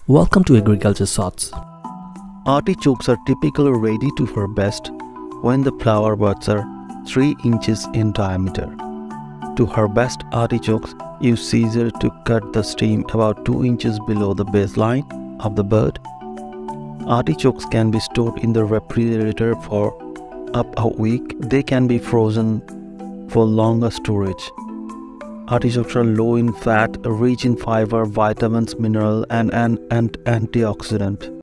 Welcome to Agriculture Thoughts. Artichokes are typically ready to harvest when the flower buds are 3 inches in diameter. To harvest artichokes, use scissors to cut the stem about 2 inches below the baseline of the bud. Artichokes can be stored in the refrigerator for up a week. They can be frozen for longer storage. Artichokes are low in fat, rich in fiber, vitamins, mineral, and antioxidant.